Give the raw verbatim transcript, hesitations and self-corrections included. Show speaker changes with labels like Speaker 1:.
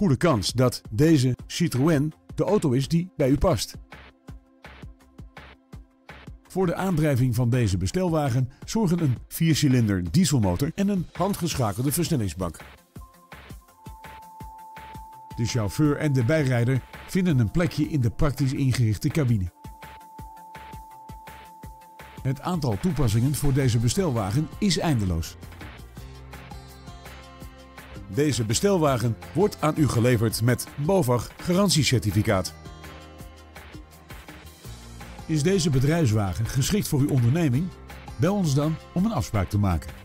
Speaker 1: goede kans dat deze Citroën de auto is die bij u past. Voor de aandrijving van deze bestelwagen zorgen een viercilinder dieselmotor en een handgeschakelde versnellingsbak. De chauffeur en de bijrijder vinden een plekje in de praktisch ingerichte cabine. Het aantal toepassingen voor deze bestelwagen is eindeloos. Deze bestelwagen wordt aan u geleverd met BOVAG garantiecertificaat. Is deze bedrijfswagen geschikt voor uw onderneming? Bel ons dan om een afspraak te maken.